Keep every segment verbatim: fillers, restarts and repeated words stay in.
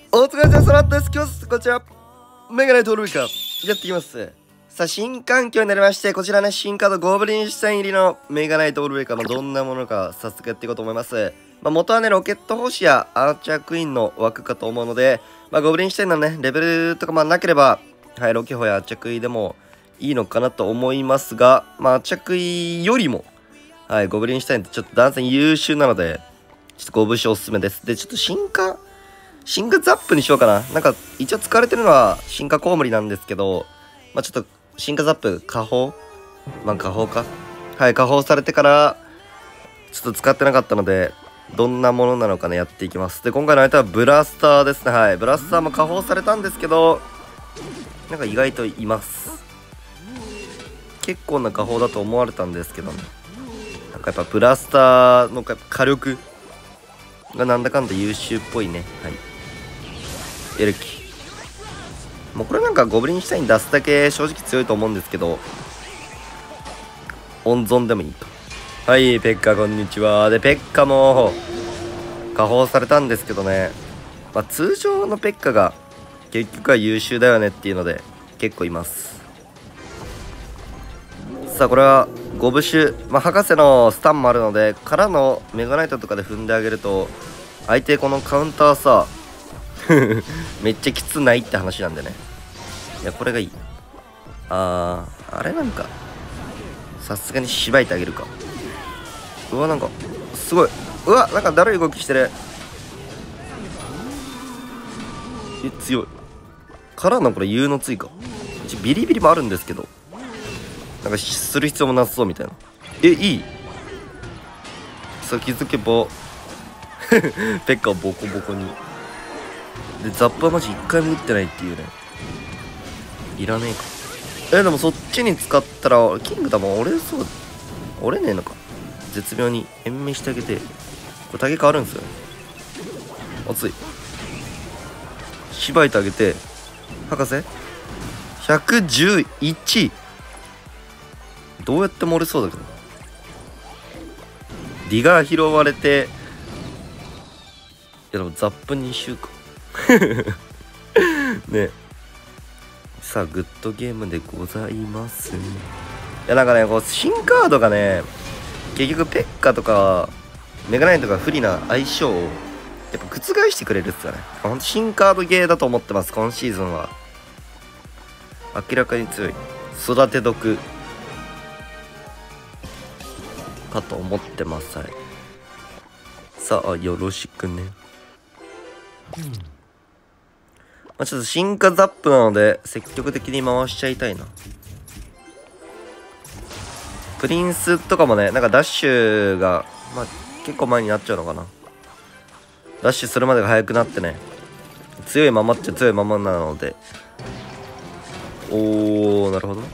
お疲れ様です。今日こちらメガネトルビカやっていきます。さあ新環境になりまして、こちらね新カードゴブリンシュタイン入りのメガナイトオールウェイカーのどんなものか早速やっていこうと思います。まあ、元はねロケット星やアーチャークイーンの枠かと思うので、まあ、ゴブリンシュタインのねレベルとかまあなければ、はい、ロケホやアーチャークイーンでもいいのかなと思いますが、まあ、アーチャークイーンよりも、はい、ゴブリンシュタインってちょっと断然優秀なので、ちょっとゴブシおすすめです。で、ちょっと進化進化ザップにしようかな。なんか、一応使われてるのは進化コウモリなんですけど、まあちょっと、進化ザップ、下方まあ下方か。はい、下方されてから、ちょっと使ってなかったので、どんなものなのかね、やっていきます。で、今回の相手はブラスターですね。はい。ブラスターも下方されたんですけど、なんか意外といます。結構な下方だと思われたんですけどね。なんかやっぱブラスターの火力がなんだかんだ優秀っぽいね。はい。エルキもうこれなんかゴブリンシュタイン出すだけ正直強いと思うんですけど、温存でもいいか。はいペッカこんにちは。でペッカも下放されたんですけどね、まあ、通常のペッカが結局は優秀だよねっていうので結構います。さあこれはゴブシュ、まあ、博士のスタンもあるのでからのメガナイトとかで踏んであげると相手このカウンターさめっちゃきつないって話なんでね。いやこれがいい。あーあれなんかさすがにしばいてあげるか。うわなんかすごい、うわなんかだるい動きしてる。え強いからのこれ U の追加ビリビリもあるんですけど、なんかする必要もなさそうみたいな。えいいさあ気づけばペッカをボコボコにでザップはマジ一回も打ってないっていうね。いらねえか。えでもそっちに使ったらキングダム折れそう、折れねえのか。絶妙に延命してあげて、これタゲ変わるんですよ。熱いしばいてあげて博士ひゃくじゅういち、どうやっても折れそうだけどリガー拾われて、いやでもザップに周かね。さあグッドゲームでございます。いやなんかねこう新カードがね結局ペッカとかメガナイトが不利な相性をやっぱ覆してくれるっすよね。ほんと新カードゲーだと思ってます今シーズンは。明らかに強い育て毒かと思ってます。はい、さあよろしくね。まあ、ちょっと進化ザップなので積極的に回しちゃいたいな。プリンスとかもねなんかダッシュがまあ結構前になっちゃうのかな。ダッシュするまでが速くなってね強いままっちゃ強いままなので、おーなるほど。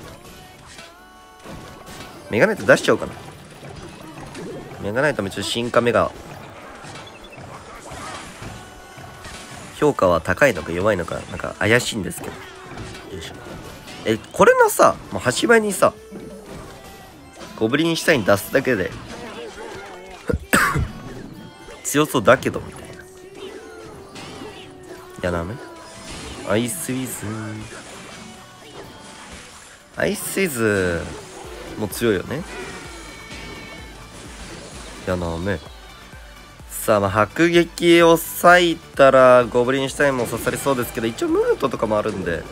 メガナイト出しちゃおうかな。メガナイトもちょっと進化メガ評価は高いのか弱いのかなんか怪しいんですけど、よいしょ。えこれのさもう端場にさゴブリンシュタイン出すだけで強そうだけどみたいな。いやダメ。アイスウィズアイスウィズも強いよね。いやダメ。さあ、まあ、迫撃を割いたらゴブリンシュタインも刺さりそうですけど、一応ムートとかもあるんで、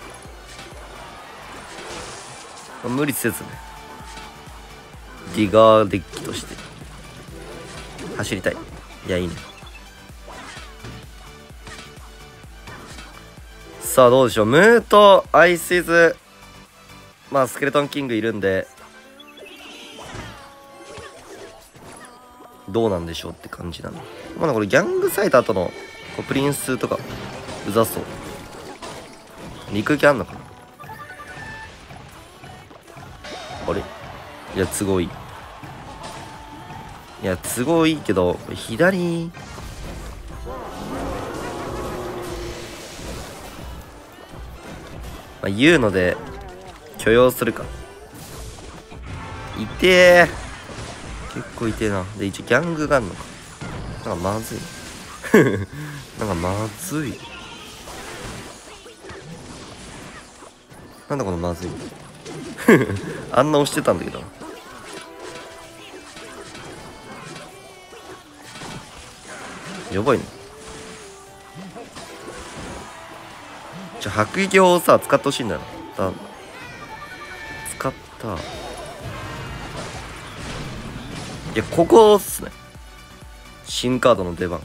まあ、無理せずねディガーデッキとして走りたい。いやいいね。さあどうでしょう。ムートアイスイズまあスケルトンキングいるんでどうなんでしょうって感じなの。まだこれギャングサイト後のプリンスとかうざそう。肉気あんのかな。あれいや都合いい。いや都合いいけど左まあ言うので許容するか。いてー結構いてえな。で一応ギャングがあるのか。なんかまずいなんかまずい。なんだこのまずい。あんな押してたんだけど。やばいね。じゃあ迫撃をさ使ってほしいんだよな。使った。いやここっすね。新カードの出番。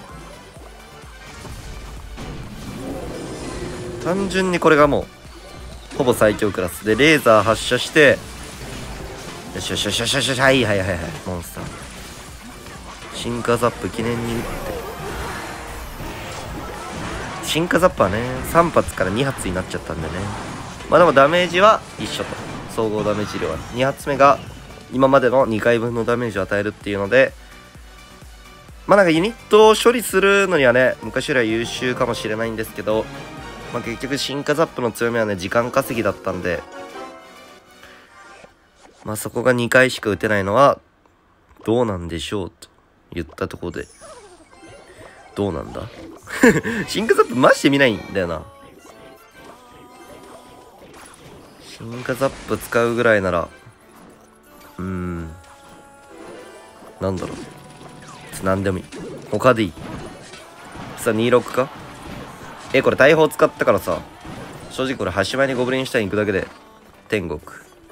単純にこれがもうほぼ最強クラスでレーザー発射して、よしよしよしよしよしよし、はいはいはいはい、モンスター進化ザップ記念に打って、進化ザップはねさん発からに発になっちゃったんでね。まあでもダメージは一緒と、総合ダメージ量はに発目が今までのにかいぶんのダメージを与えるっていうので、まあなんかユニットを処理するのにはね昔よりは優秀かもしれないんですけど、まあ、結局進化ザップの強みはね時間稼ぎだったんで、まあそこがにかいしか打てないのはどうなんでしょうと言ったところで、どうなんだ進化ザップマジで見ないんだよな。進化ザップ使うぐらいならうーんなんだろう、なんでもいい、他でいいさ。にじゅうろくか。えこれ大砲使ったからさ、正直これ端前にゴブリンシュタイン行くだけで天国。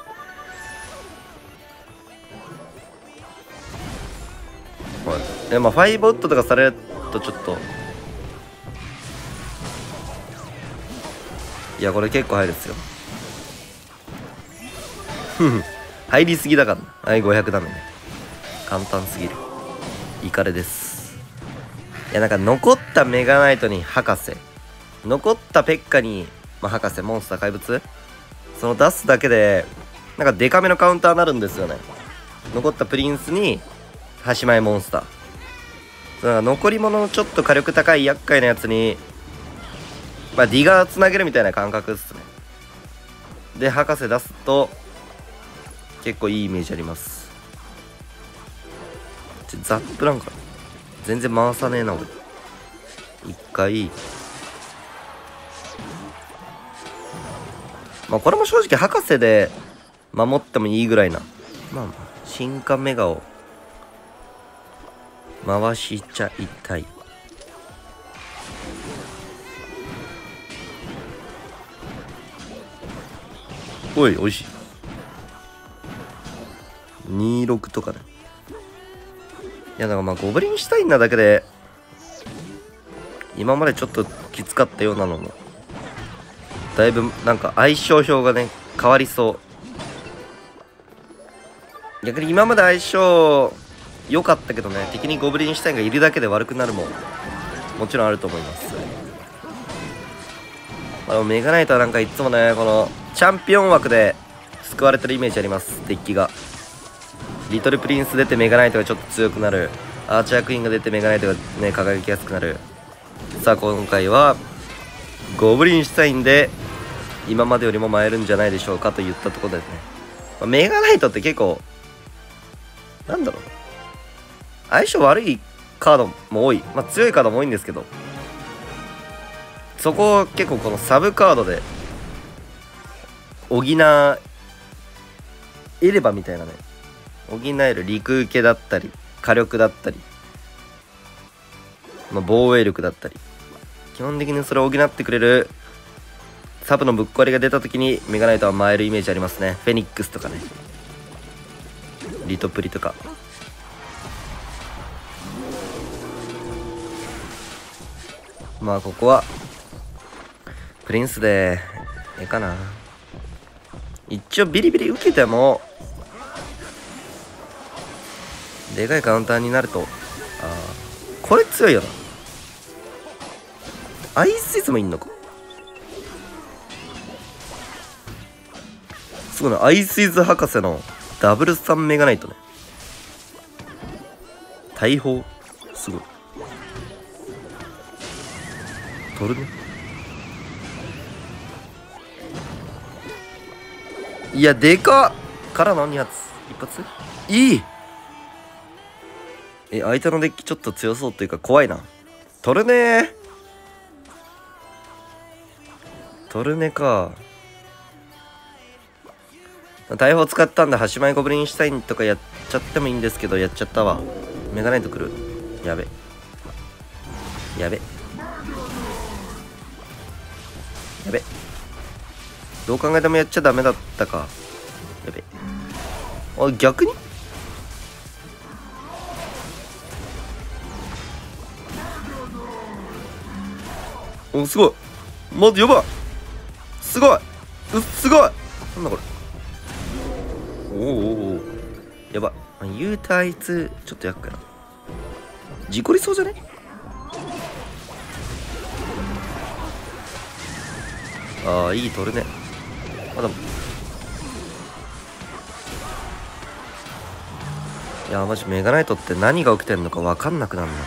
はいえまあファイブウッドとかされるとちょっと、いやこれ結構入るっすよ。入りすぎだからな。はいごひゃくダメね。簡単すぎる。イカレです。いやなんか残ったメガナイトに博士、残ったペッカに、まあ、博士モンスター怪物、その出すだけでなんかデカめのカウンターになるんですよね。残ったプリンスに端前モンスター、だから残り物のちょっと火力高い厄介なやつにまあディガーつなげるみたいな感覚っすね。で博士出すと結構いいイメージあります。ちょザップなんか全然回さねえな俺。一回まあこれも正直博士で守ってもいいぐらいな、まあまあ進化メガを回しちゃいたい。おいおいしいにじゅうろくとかね。いやだからまあゴブリンシュタインなだけで今までちょっときつかったようなのもだいぶなんか相性表がね変わりそう。逆に今まで相性良かったけどね、敵にゴブリンシュタインがいるだけで悪くなるももちろんあると思います。あのメガナイトはなんかいつもねこのチャンピオン枠で救われてるイメージあります。デッキがリトルプリンス出てメガナイトがちょっと強くなる、アーチャークイーンが出てメガナイトがね輝きやすくなる。さあ今回はゴブリンシュタインで今までよりも舞えるんじゃないでしょうかと言ったところですね。まあ、メガナイトって結構なんだろう、相性悪いカードも多い、まあ、強いカードも多いんですけど、そこを結構このサブカードで補えればみたいなね、補える陸受けだったり火力だったり、まあ、防衛力だったり基本的にそれを補ってくれるサブのぶっ壊れが出た時にメガナイトは舞えるイメージありますね。フェニックスとかね、リトプリとか。まあここはプリンスでええかな。一応ビリビリ受けてもでかいカウンターになると、あーこれ強いよな。アイスイズもいんのか、すごいな。アイスイズ博士のダブルさんメガナイトね。大砲すごい取るね。いやでかっからのに発一発いい。え相手のデッキちょっと強そうというか怖いな。 トルネトルネか。大砲使ったんで端前ゴブリンシュタインとかやっちゃってもいいんですけど、やっちゃったわ。メガナイト来る。やべやべやべ、どう考えてもやっちゃダメだったか。やべ、あ、逆にお、すごい。まずやばい。すごい。うすごい。なんだこれ。おおおお、やばい。言うとあいつちょっと厄介な。事故りそうじゃね。ああ、いい取るね。まだいや、マジメガナイトって何が起きてんのか分かんなくなるな。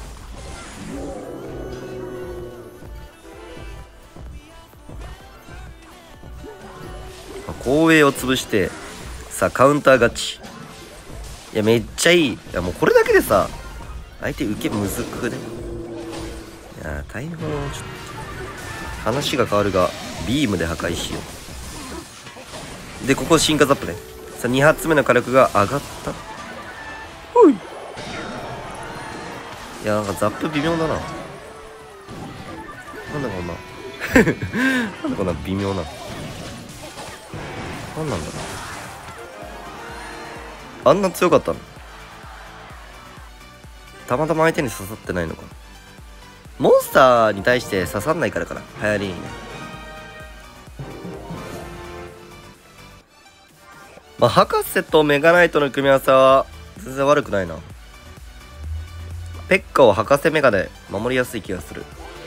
後衛を潰してさあカウンター勝ち。いやめっちゃいい。いやもうこれだけでさ相手受けむずくね。いや大砲ちょっと話が変わるがビームで破壊しよう。でここ進化ザップね。さあに発目の火力が上がった。ほい。いやなんかザップ微妙だな。なんだこんななんだこんな微妙な。なんなんだろう。あんな強かったの。たまたま相手に刺さってないのか。モンスターに対して刺さんないからかな、流行りにね。まあ博士とメガナイトの組み合わせは全然悪くないな。ペッカを博士メガで守りやすい気がする。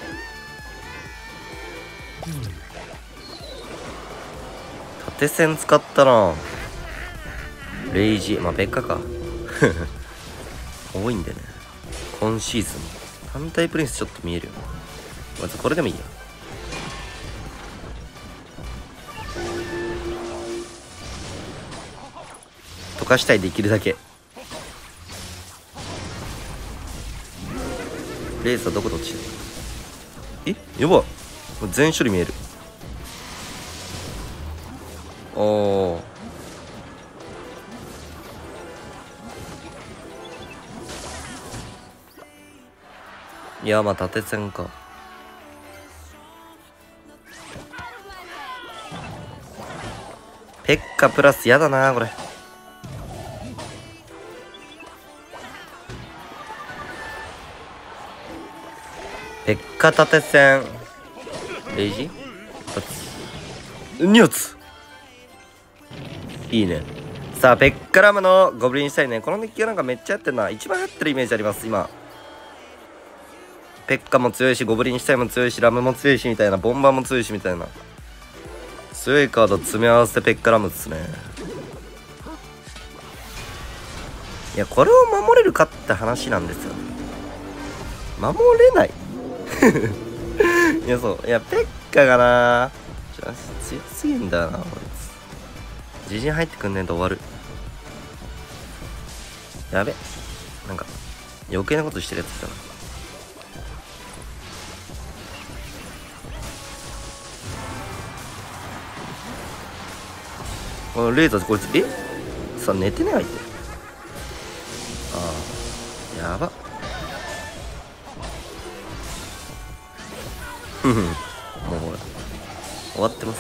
縦線使ったな。レイジ、まあペッカか多いんでね今シーズン。単体プリンスちょっと見えるよ。まずこれでもいいや。溶かしたい、できるだけ。レースはどこどっち。え、やばい、全処理見える。おー、いやまあ縦線か。ペッカプラスやだなこれ。ペッカ縦線レイジに発いいね。さあペッカラムのゴブリンしたいね。このデッキがなんかめっちゃやってるな。一番やってるイメージあります今。ペッカも強いしゴブリンしたいも強いしラムも強いしみたいな、ボンバーも強いしみたいな強いカード詰め合わせてペッカラムっすね。いやこれを守れるかって話なんですよ。守れないいやそういやペッカがなちょ強すぎんだよなこいつ。自陣入ってくんねえと終わる。やべ、なんか余計なことしてるやつ来たな。このレーザーこいつえさ寝てない相手。ああやばっふふもうほら終わってます。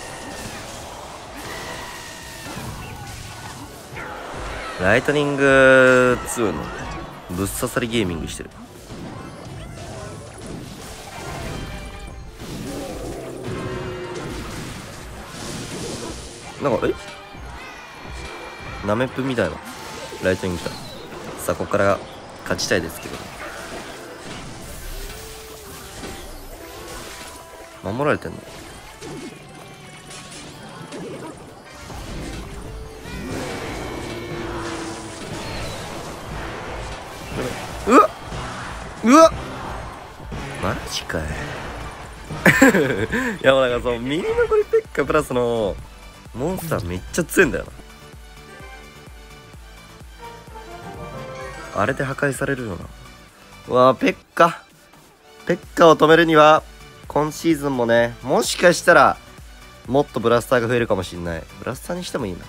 ライトニングツーのぶっ刺さりゲーミングしてる。なんかえナメプみたいなライトニング来た。さあここから勝ちたいですけど守られてんの。うわうわマジかいいやもうなんかそうミニ残りペッカプラスのモンスターめっちゃ強いんだよな。あれで破壊されるよな。うわペッカペッカを止めるには今シーズンもね、もしかしたらもっとブラスターが増えるかもしんない。ブラスターにしてもいいな。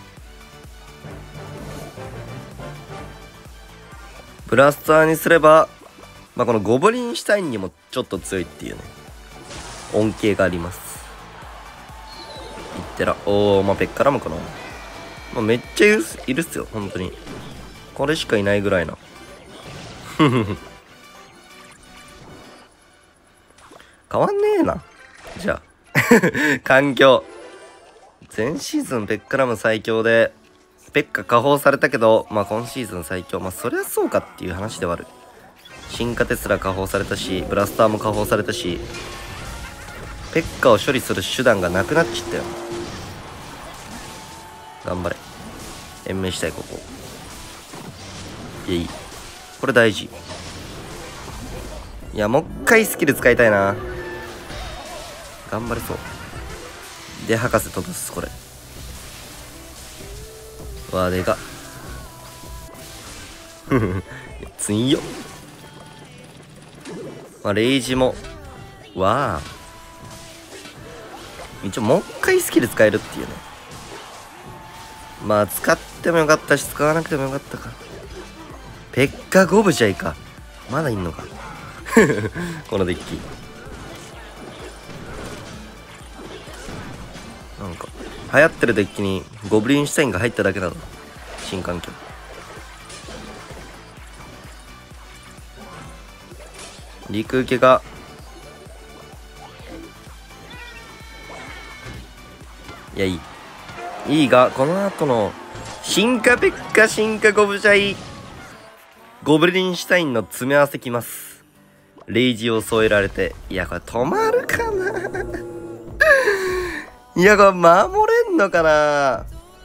ブラスターにすれば、まあ、このゴブリンシュタインにもちょっと強いっていうね、恩恵があります。いってら、おー、まあ、ペッカラムかな。まあ、めっちゃいるっす、いるっすよ、本当に。これしかいないぐらいな。ふふふ。変わんねえな。じゃあ。環境。前シーズンペッカラム最強で、ペッカ下放されたけど、まあ今シーズン最強。まあそりゃそうかっていう話ではある。進化テスラ下放されたし、ブラスターも下放されたし、ペッカを処理する手段がなくなっちゃったよ。頑張れ。延命したい、ここ。いや、いい。これ大事。いや、もう一回スキル使いたいな。頑張れそう。で、博士飛ぶっす、これ。わあ、でかっ。ふふ。つんよ。まあ、レイジも。わあ。一応、もう一回スキル使えるっていうね。まあ、使ってもよかったし、使わなくてもよかったか。ペッカゴブジャイか。まだいんのか。このデッキ。なんか、流行ってるデッキにゴブリンシュタインが入っただけなの。新環境。陸受けが、いや、いい。いいが、この後の、進化ペッカ、進化ゴブジャイ、ゴブリンシュタインの詰め合わせきます。レイジを添えられて、いや、これ止まるかないや、これ守れんのかな。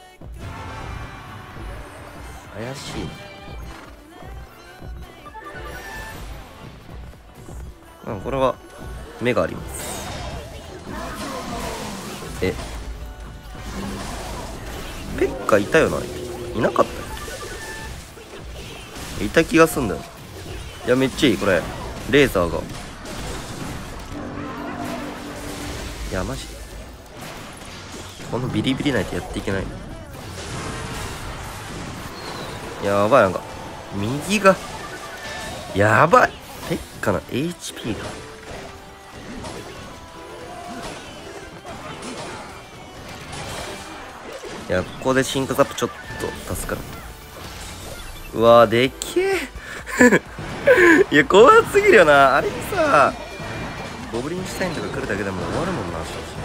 怪しい。うん、これは目があります。え、ペッカいたよな。いなかったよ。いた気がすんだよ。いや、めっちゃいいこれ。レーザーが、いやマジでこのビリビリないとやっていけない。やばい、なんか右がやばい。ペッカの エイチピー が、いや、ここで進化ザップちょっと助かる。うわー、でけえ。いや、怖すぎるよな。あれにさ、ゴブリンシュタインとか来るだけでも終わるもんな、正直。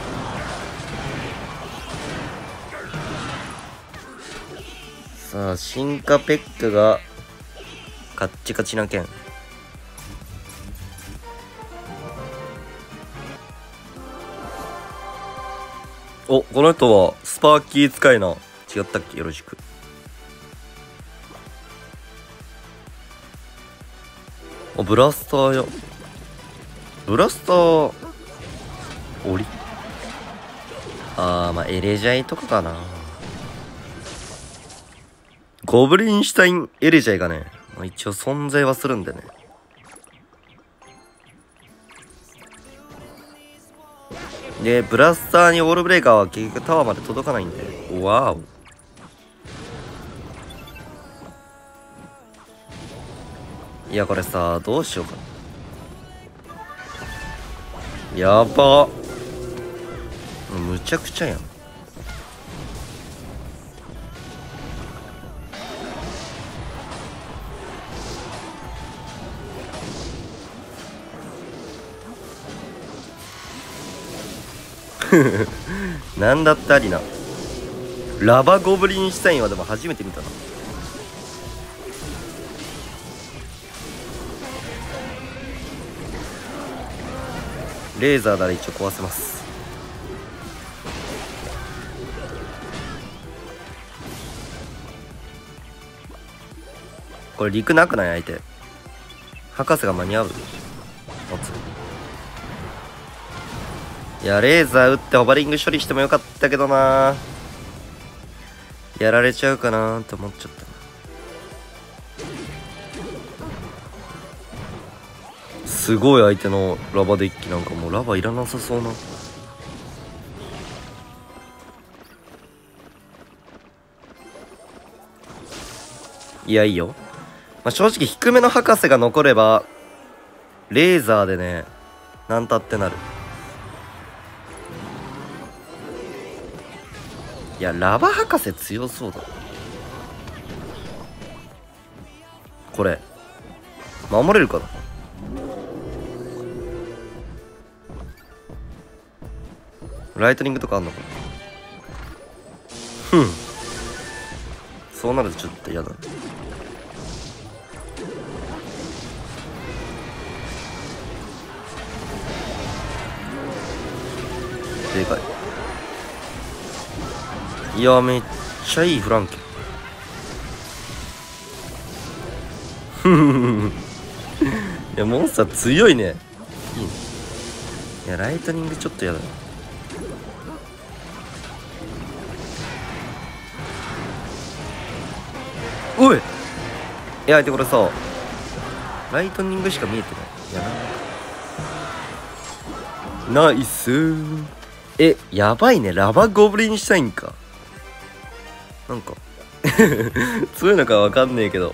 さあ、進化ペッカがカッチカチな剣。お、この人はスパーキー使いな。違ったっけ。よろしく。お、ブラスターよ。ブラスター降り、あー、まあエレジャイとかかな。ゴブリンシュタインエレジャイがね、まあ、一応存在はするんでね。で、ブラスターにオールブレーカーは結局タワーまで届かないんで。わーお。いや、これさ、どうしようか。やば。むちゃくちゃやん。なんだってありな。ラバゴブリンシュタインはでも初めて見たな。レーザーなら一応壊せます。これ陸なくない？相手博士が間に合う？持つ。いや、レーザー撃ってホバリング処理してもよかったけどな。やられちゃうかなーって思っちゃった。スすごい相手のラバデッキなんかもうラバいらなさそうな。いやいいよ、まあ、正直低めの博士が残ればレーザーでねなんたってなる。いやラバ博士強そうだ。これ守れるかな。ライトニングとかあんのかな。ふん、そうなるとちょっと嫌だ。でかい。いやめっちゃいいフランケン。いやモンスター強いね。いいね。いやライトニングちょっとやだな。おい、いや相手これさライトニングしか見えてない。いやなナイスー。えやばいね、ラバゴブリンシュタインか。なんか強いのかわかんねえけど、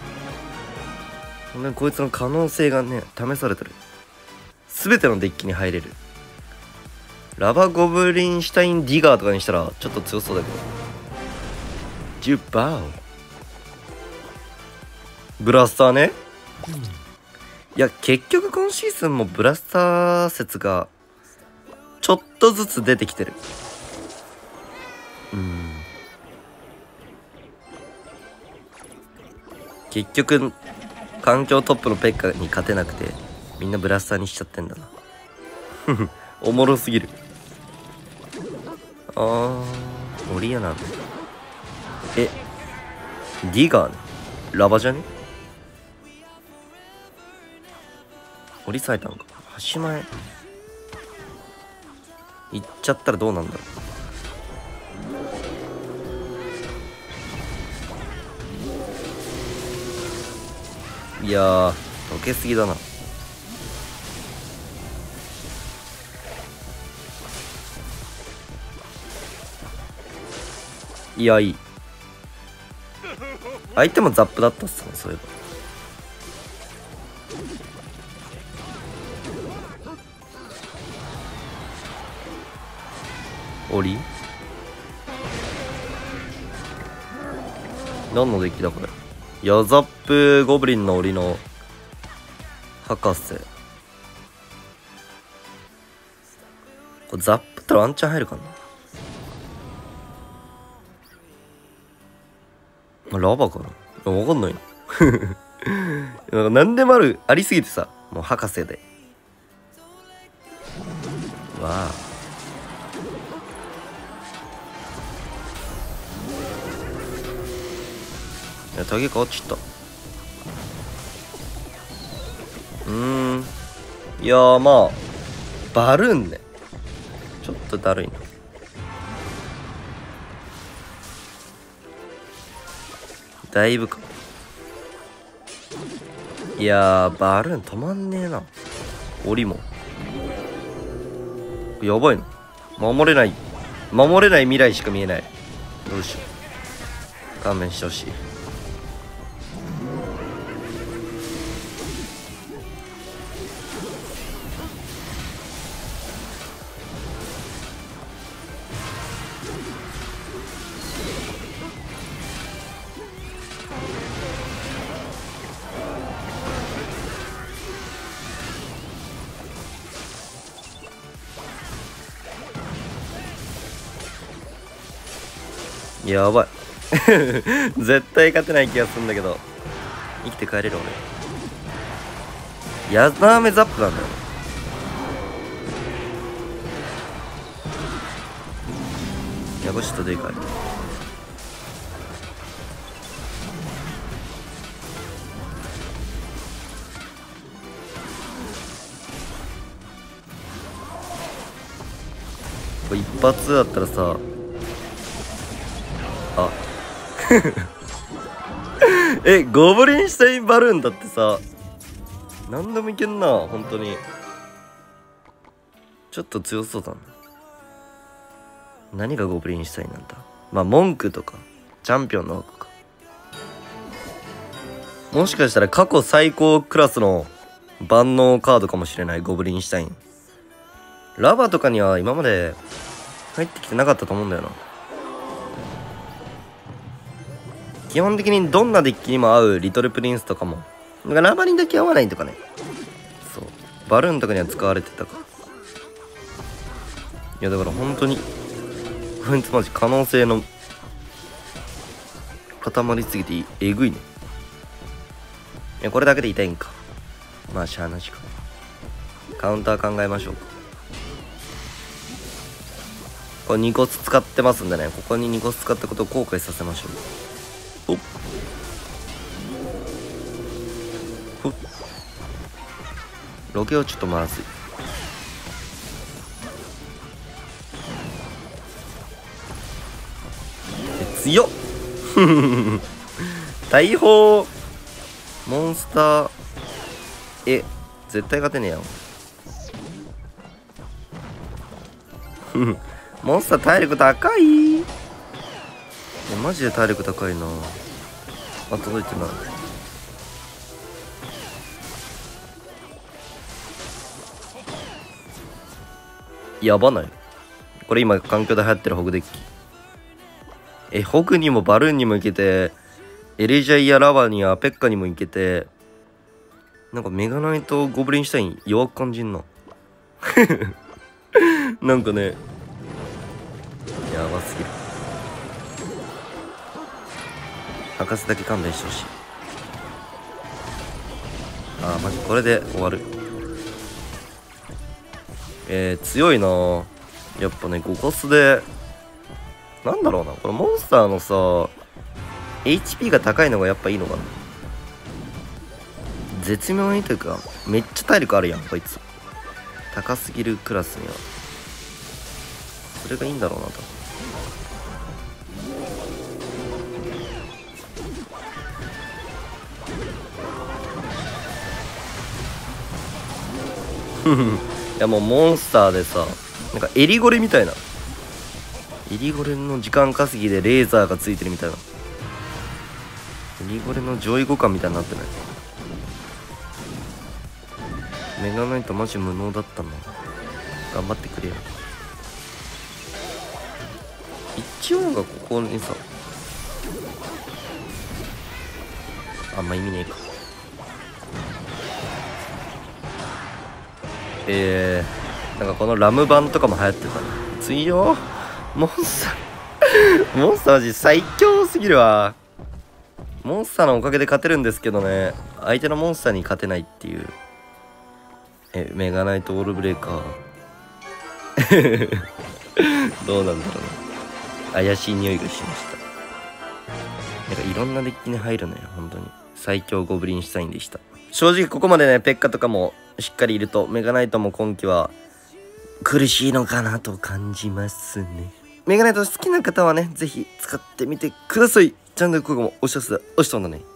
なんかこいつの可能性がね試されてる。全てのデッキに入れる。ラバゴブリンシュタインディガーとかにしたらちょっと強そうだけど。ジュバーブラスターね、うん、いや結局今シーズンもブラスター説がちょっとずつ出てきてる。うん結局環境トップのペッカに勝てなくてみんなブラスターにしちゃってんだな。おもろすぎる。あーオリアなんだ。えディガーね、ラバじゃね。降りさえたんか。端前行っちゃったらどうなんだろう。いやー溶けすぎだな。いやいい。相手もザップだったっすね、そういえば。檻何のデッキだこれ。ヤザップゴブリンの檻の博士。これザップったらワンチャン入るかな。ラバかな、わかんないな。何でもあるありすぎてさ、もう博士でわあ。いや、タゲ変わっちゃった。うーん。いやー、まあ、バルーンね。ちょっとだるいな。だいぶか。いやー、バルーン止まんねえな。檻も。やばいな。守れない。守れない未来しか見えない。どうしよう。勘弁してほしい。やばい絶対勝てない気がするんだけど、生きて帰れる俺。ヤザーメザップなんだよ。やばしとでかい。これ一発だったらさあえゴブリンシュタインバルーンだってさ何でもいけんな、本当に。ちょっと強そうだな。何がゴブリンシュタインなんだ。まあ文句とかチャンピオンの枠か。もしかしたら過去最高クラスの万能カードかもしれない、ゴブリンシュタイン。ラバとかには今まで入ってきてなかったと思うんだよな。基本的にどんなデッキにも合うリトルプリンスとかも、だからラバにだけ合わないとかね。そう、バルーンとかには使われてたか。いやだから本当にこいつマジ可能性の塊すぎてえぐいね。いやこれだけで痛いんか。まあしゃあなしか。カウンター考えましょうか。これにコス使ってますんでね、ここににコス使ったことを後悔させましょう。おっほっ、ロケはちょっとまずい。強っ大砲モンスター、え絶対勝てねえやんモンスター体力高い。えマジで体力高いなあ。届いてない。やばないこれ今環境で流行ってるホグデッキ。えホグにもバルーンにもいけて、エレジャイやラバにはペッカにもいけて、なんかメガナイトゴブリンシュタイン弱く感じんななんかねやばすぎる。博士だけ勘弁してほしい。あーマジこれで終わる。えー、強いなーやっぱね。ごコスでなんだろうな、これモンスターのさ エイチピー が高いのがやっぱいいのかな。絶妙にというかめっちゃ体力あるやんこいつ。高すぎるクラスにはそれがいいんだろうなと。いやもうモンスターでさ、なんかエリゴレみたいな、エリゴレの時間稼ぎでレーザーがついてるみたいな、エリゴレの上位互換みたいになってない。メガナイトマジ無能だったな。頑張ってくれよ。一応がここにさあんま意味ねえか。えー、なんかこのラム版とかも流行ってたね。強モンスターモンスターマジ最強すぎるわ。モンスターのおかげで勝てるんですけどね、相手のモンスターに勝てないっていう。えメガナイトオールブレーカーどうなんだろうね。怪しい匂いがしました。なんかいろんなデッキに入るのよ本当に。最強ゴブリンシュタインでした。正直ここまでねペッカとかもしっかりいるとメガナイトも今季は苦しいのかなと感じますね。メガナイト好きな方はねぜひ使ってみてください。チャンネル登録もお知らせ押したんだね。